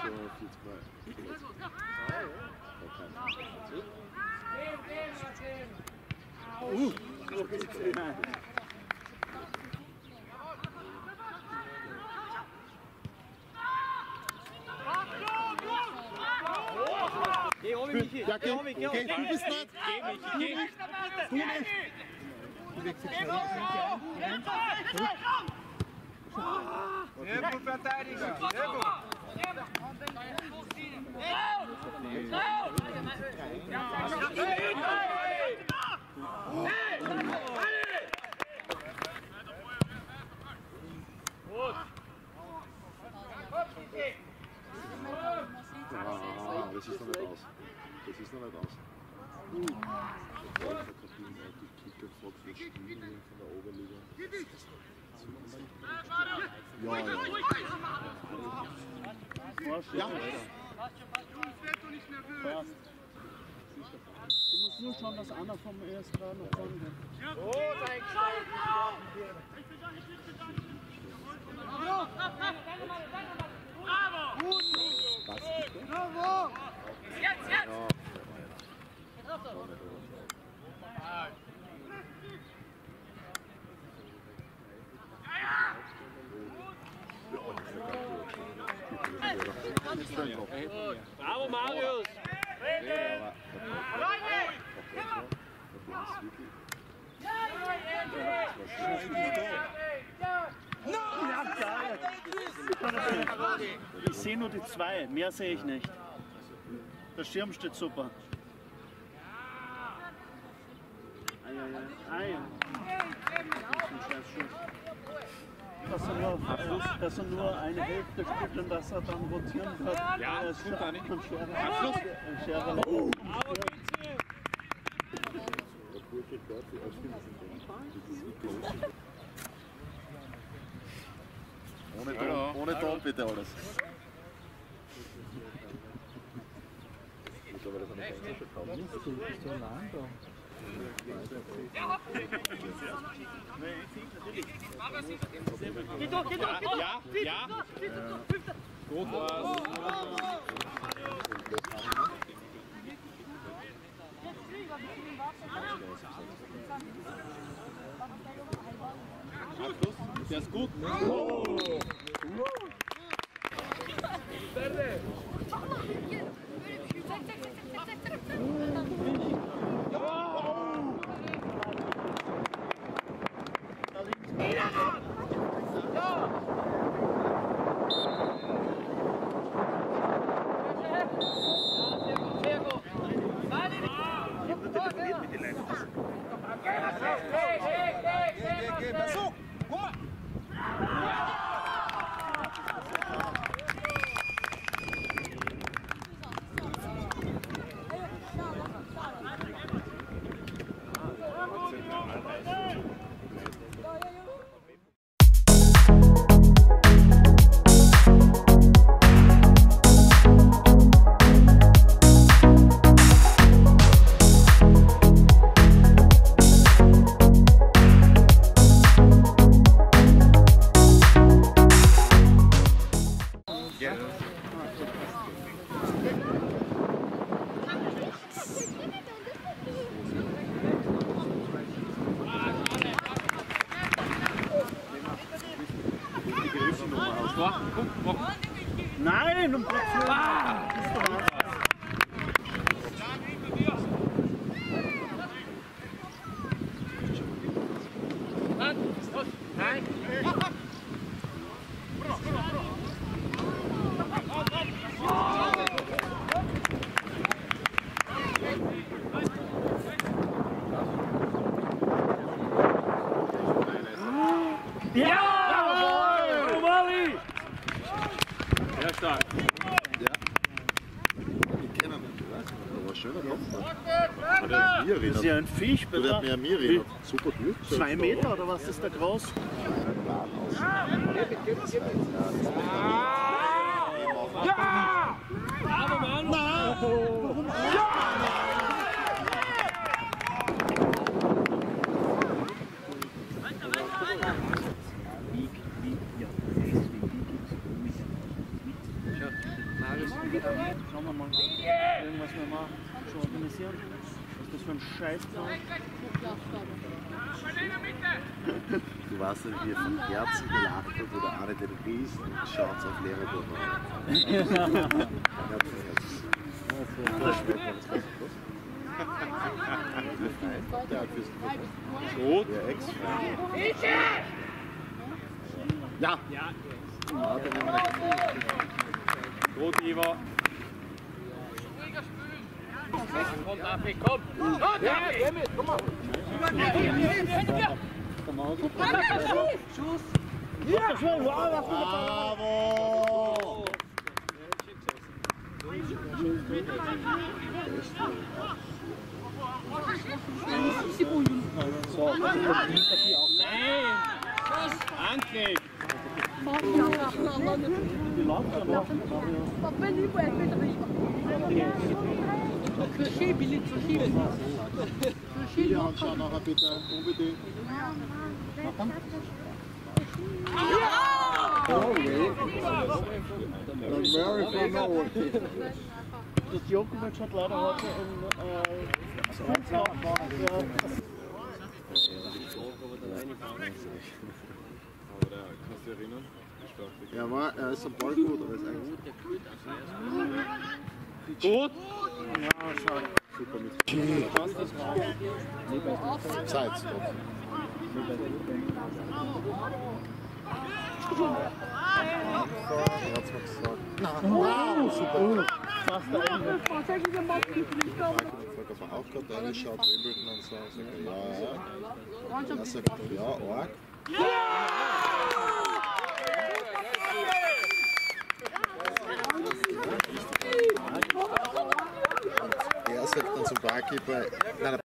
Geh oben, Michi! Ja, geh, du bist nicht! Geh, Michi, geh! Du nicht! Sehr gut verteidigen! Sehr gut! Das ist noch nicht aus. Das ist noch nicht aus. Ja. Du musst nur schauen, dass einer vom ESK nach vorne geht. Bravo! Jetzt! Bravo, Marius! Ich sehe nur die zwei, mehr sehe ich nicht. Der Schirm steht super. Dass er nur eine Hälfte spielt und dass er dann rotieren kann. Ja, das stimmt gar nicht. Abschluss. Ohne Ton bitte alles. Geht doch! Ja! Gut was! Der ist gut. Nein, um Gottes Willen. Das ist ja ein Viech, bitte. Der hat mehr reden. Super gut. 2 Meter oder was ist da groß? Ja! Bravo, Mann! Warum? Schauen wir mal, irgendwas wir mal schon organisieren. Was ist das für ein Scheißplan? Du weißt nicht, wie von Herzen gelacht wird oder eine den riesen Schatz auf Lehrerbuch hat. Gut. Der Ex. Ja. Ja, dann nehmen wir Gut, Ivo. Komm, Tawfik, komm! Ja, geh mit, komm mal! Schuss! Ja, schön, wow, bravo! So, Nein! Angriff! die laufen ja noch. Hier anschauen nachher bitte, unbedingt. Das Djokovic hat leider heute im Ja, aber er ist am Ball gut, aber ist eigentlich Gut! Ja, schade. super mit Zeit. Stopp. Er hat's mal gesagt. Wow, super. Fast der Ende. Ich habe auch gerade reingeschaut, Wimbledon und so. Er sagt, ja, arg. Er sagt dann zum Barkeeper, nein,